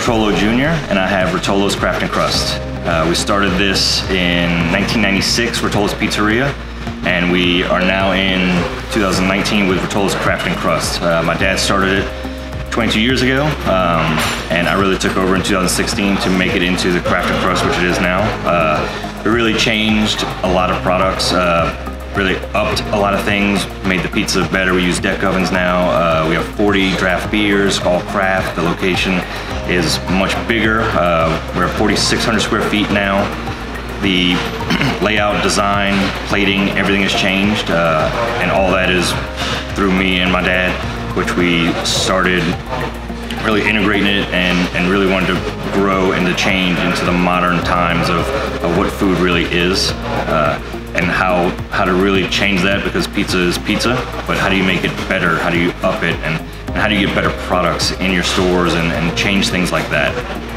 Rotolo Jr. and I have Rotolo's Craft and Crust. We started this in 1996, Rotolo's Pizzeria, and we are now in 2019 with Rotolo's Craft and Crust. My dad started it 22 years ago, and I really took over in 2016 to make it into the Craft and Crust, which it is now. It really changed a lot of products, really upped a lot of things, made the pizza better. We use deck ovens now. We have 40 draft beers, all craft. The location is much bigger. We're at 4,600 square feet now. The layout, design, plating, everything has changed, and all that is through me and my dad, which we started really integrating it and really wanted to grow and to change into the modern times of what food really is, and how to really change that, because pizza is pizza, but how do you make it better? How do you up it? And how do you get better products in your stores and change things like that?